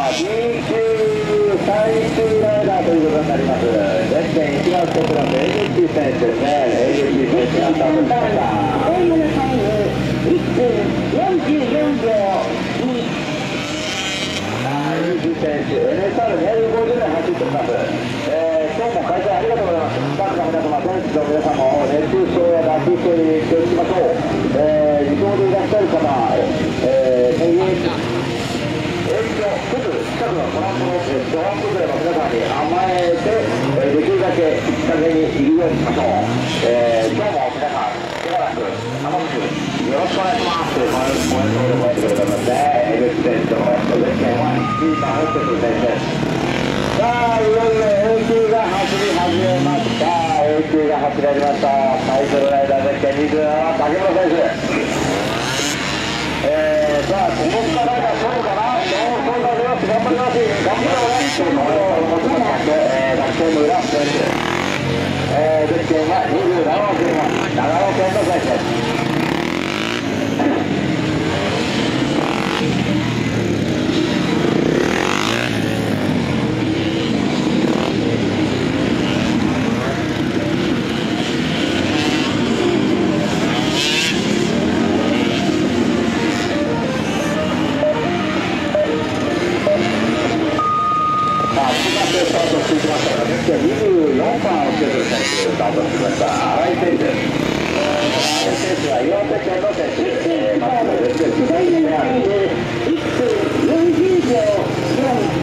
B 級最終ライダーということになります。ゼッケン1号ステップランド AGT 選手ですね。AGT 選手がスタートしました。 タイムのタイム1分44秒2。 AGT 選手 NSR250 年走っております。今日も開催ありがとうございます。スタッフの皆様、選手の皆様を熱中症や脱水症に気をつけましょう。離島でいらっしゃる方、近くのトランプのドラン崩れの皆さんに甘えて、できるだけ日陰にいるようにしましょう。今日も皆さん、しばらく楽しくよろしくお願いしますというコメントを覚えてくれてますね。江口選手とゼッケンは1番を打ってくる選手です。さあ、いよいよ A 級が走り始めました。A 級が走り始めました。タイトルライダーゼッケン27番、竹村選手。さあ、ここからがそうかな。頑張ります。頑張ります。頑張ります。学生の裏選手。ゼッケンは27番選手。長野県の選手です。スタートしていきましたから、ですから24番をつけてる選手スタートしてきました。新井選手です。新井選手は岩手県の選手です。松田です。